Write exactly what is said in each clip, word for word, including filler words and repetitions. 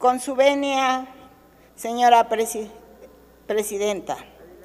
Con su venia, señora presi presidenta.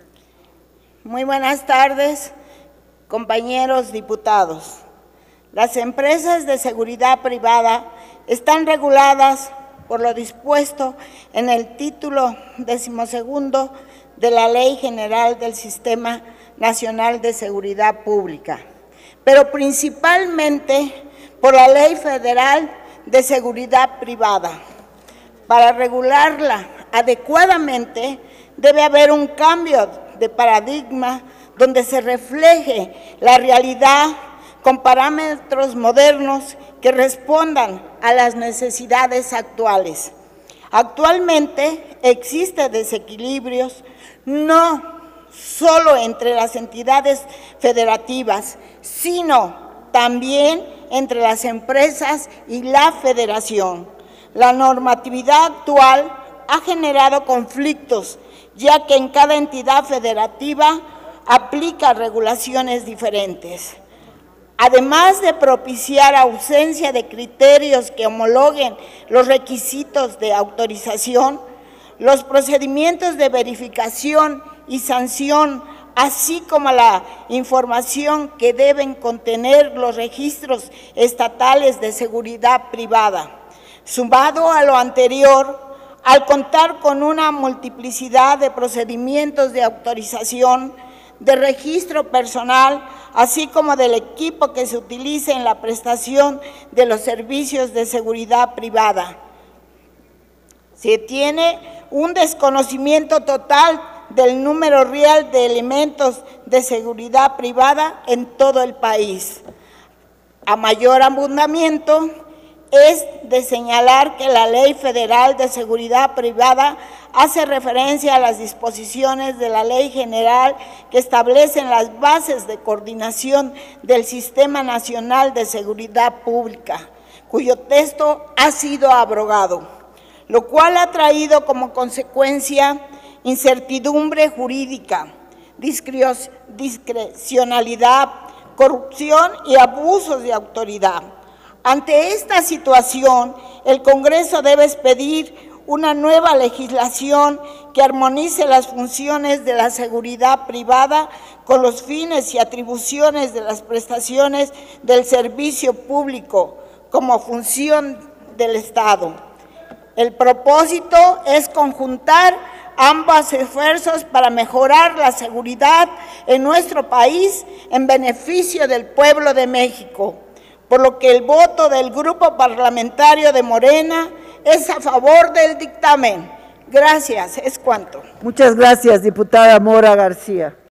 Muy buenas tardes, compañeros diputados. Las empresas de seguridad privada están reguladas por lo dispuesto en el título decimosegundo de la Ley General del Sistema Nacional de Seguridad Pública, pero principalmente por la Ley Federal de Seguridad Privada. Para regularla adecuadamente debe haber un cambio de paradigma donde se refleje la realidad con parámetros modernos que respondan a las necesidades actuales. Actualmente existen desequilibrios no solo entre las entidades federativas, sino también entre las empresas y la federación. La normatividad actual ha generado conflictos, ya que en cada entidad federativa aplica regulaciones diferentes. Además de propiciar ausencia de criterios que homologuen los requisitos de autorización, los procedimientos de verificación y sanción, así como la información que deben contener los registros estatales de seguridad privada. Sumado a lo anterior, al contar con una multiplicidad de procedimientos de autorización, de registro personal, así como del equipo que se utilice en la prestación de los servicios de seguridad privada, se tiene un desconocimiento total del número real de elementos de seguridad privada en todo el país. A mayor abundamiento es de señalar que la Ley Federal de Seguridad Privada hace referencia a las disposiciones de la Ley General que establecen las bases de coordinación del Sistema Nacional de Seguridad Pública, cuyo texto ha sido abrogado, lo cual ha traído como consecuencia incertidumbre jurídica, discrecionalidad, corrupción y abusos de autoridad. Ante esta situación, el Congreso debe expedir una nueva legislación que armonice las funciones de la seguridad privada con los fines y atribuciones de las prestaciones del servicio público como función del Estado. El propósito es conjuntar ambos esfuerzos para mejorar la seguridad en nuestro país en beneficio del pueblo de México, por lo que el voto del Grupo Parlamentario de Morena es a favor del dictamen. Gracias, es cuanto. Muchas gracias, diputada Mora García.